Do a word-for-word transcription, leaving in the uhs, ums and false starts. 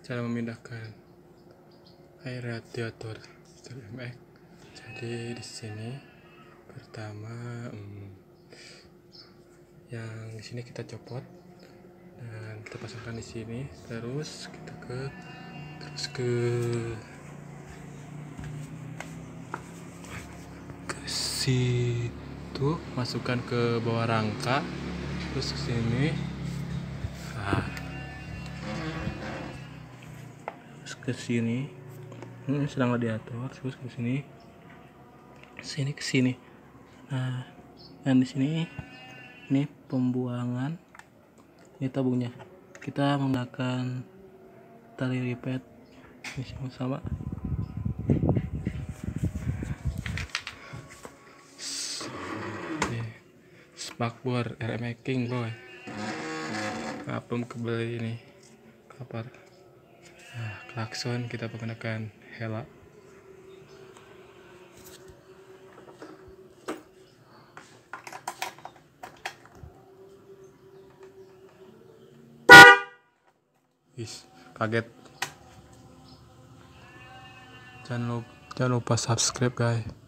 cara memindahkan air radiator R M X. Jadi di sini pertama hmm, yang di sini kita copot dan kita pasangkan di sini, terus kita ke terus ke ke situ, masukkan ke bawah rangka, terus ke sini, nah, terus ke sini, ini sedang radiator, terus ke sini, sini ke sini. Nah, dan di sini ini pembuangan, ini tabungnya. Kita menggunakan tali ripet ini sama-sama. Spakbor R M X King boy, apem kebeli ini kapar. Nah, klakson kita menggunakan Hella. Is kaget. Jangan lupa, jangan lupa subscribe guys.